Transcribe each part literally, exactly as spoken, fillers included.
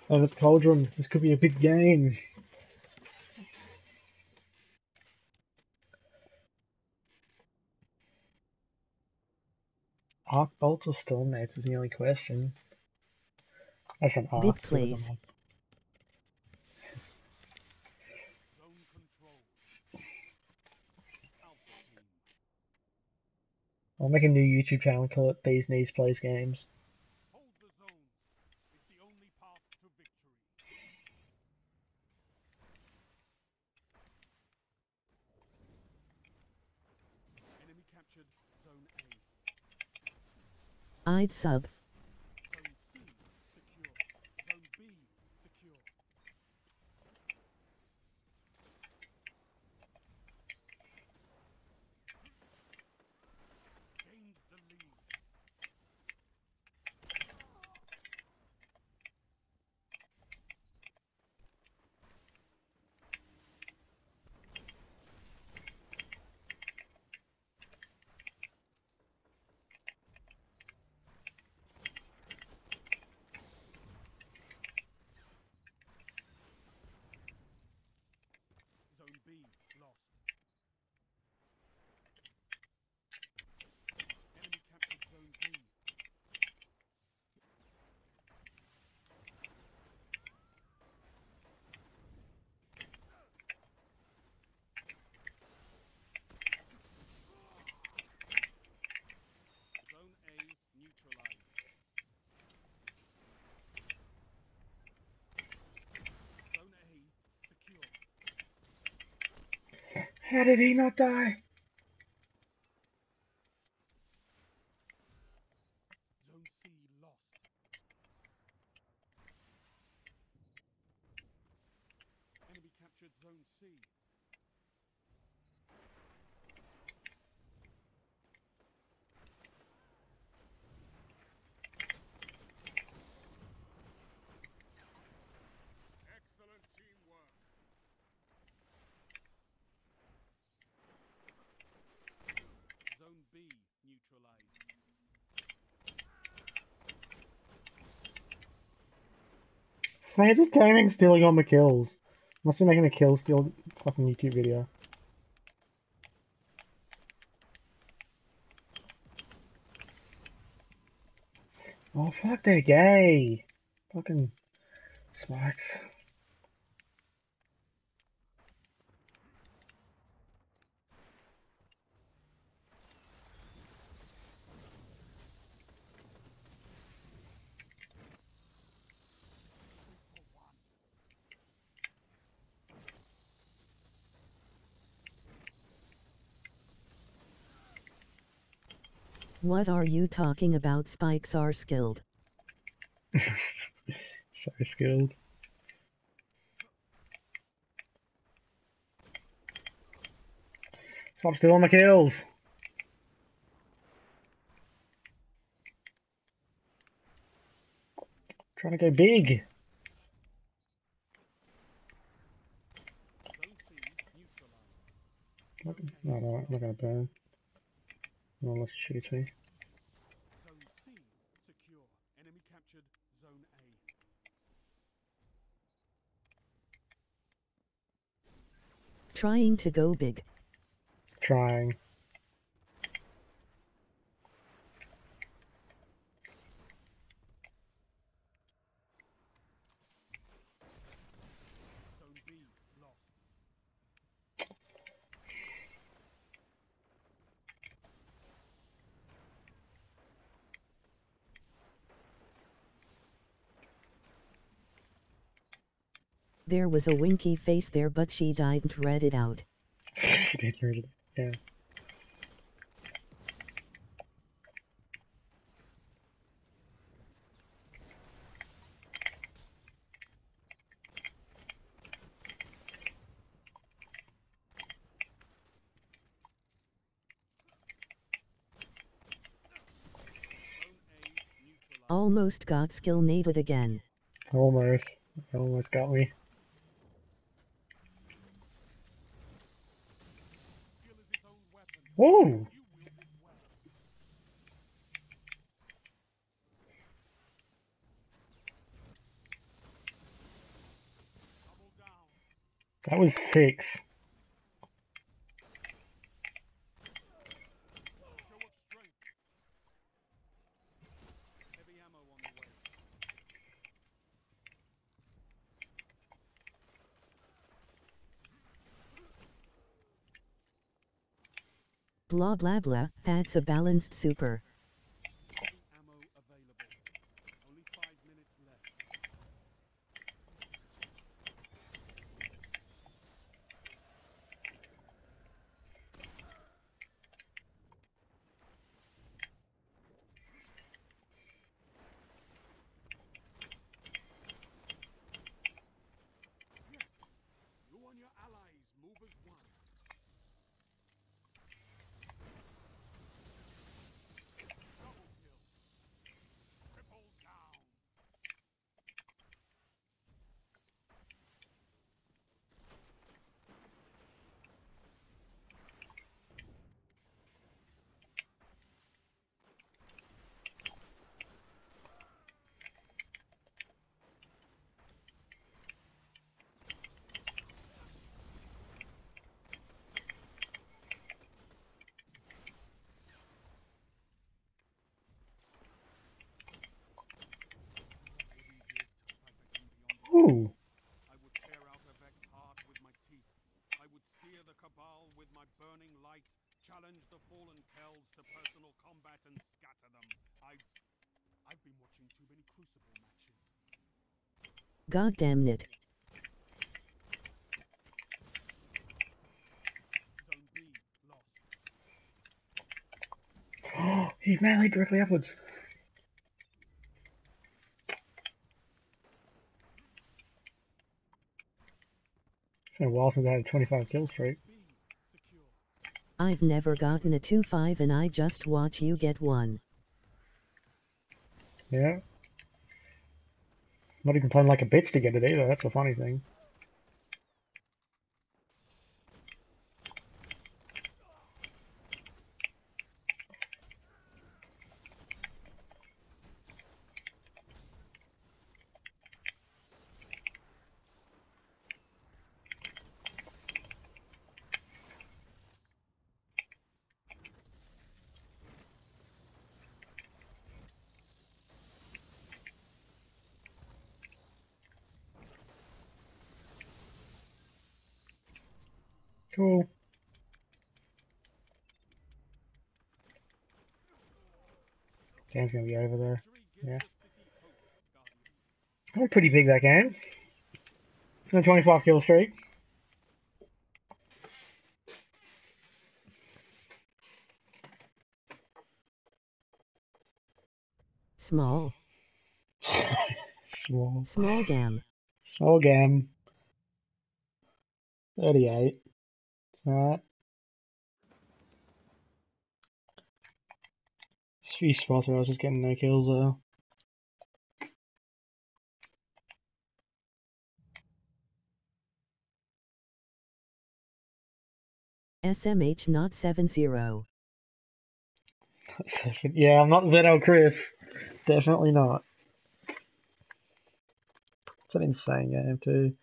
And it's Cauldron. This could be a big game. Arc Bolt or Stormmates is the only question. I should Big ask two of them. plays. I'll make a new YouTube channel and call it Bees Knees Plays Games. Hold the zone. It's the only path to victory. Enemy captured zone A. I'd sub. Zone C secure. Zone B secure. Gained the lead. Zone B lost. Enemy captured zone B. Zone A neutralized. Zone A secure. How did he not die? Zone C lost. Enemy captured zone C. Excellent teamwork. Zone B neutralized. Favorite Gaming stealing all my kills. Must be making a kill steal fucking YouTube video. Oh fuck, they're gay. Fucking smacks. What are you talking about? Spikes are skilled. So skilled. Stop stealing my kills. Trying to go big. Zone C neutralized. Not, no, no, I'm not gonna burn. Not unless he shoots me. Zone C secure. Enemy captured zone A. Trying to go big. Trying. Zone B lost. There was a winky face there, but she didn't read it out. She did read it. Yeah. Zone A neutralized. Almost got skill nated again. Almost. Almost got me. Skill is its own weapon. Whoa! You wield it well. That was six. Show of strength. Heavy ammo on the way. Blah blah blah, that's a balanced super. Heavy ammo available. Only five minutes left. Yes! You and your allies move as one. Double kill. Triple down. Ooh. I would tear out Avek's heart with my teeth. I would sear the Cabal with my burning light, challenge the fallen Kells to personal combat and scatter them. I... I've been watching too many Crucible matches. God damn it. Zone B, lost. He melee directly upwards. It's been a while since I had a twenty-five kill streak. B, secure. I've never gotten a two five and I just watch you get one. Yeah. Not even playing like a bitch to get it either, that's the funny thing. Cool. Game's gonna be over there. Yeah. Oh, pretty big that game. It's a twenty-five kill streak. Small. Small. Small gam. Small game. thirty-eight. Alright. Three spots where I was just getting no kills though. S M H not seven zero. Yeah, I'm not Z L Chris. Definitely not. It's an insane game too.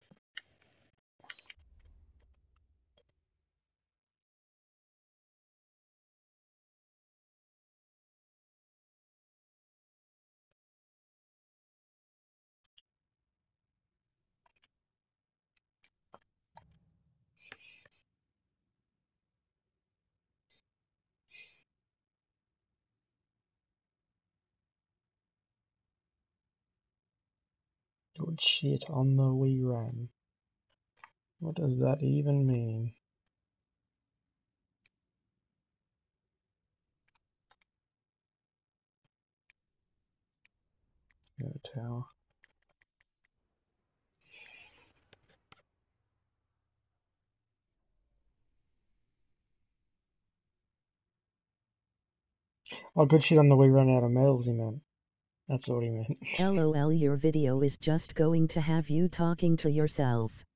Good shit on the Wii RAM. What does that even mean? Go tower. Oh, good shit on the Wii ran out of medals, he meant. That's what he meant. LOL, your video is just going to have you talking to yourself.